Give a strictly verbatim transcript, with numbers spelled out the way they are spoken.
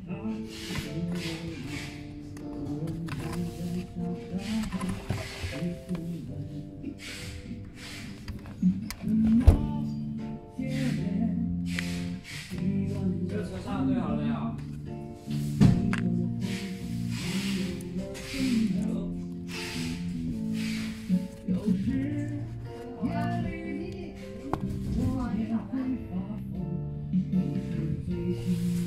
这个车上对好了没有？ 我也会发疯，不是最心。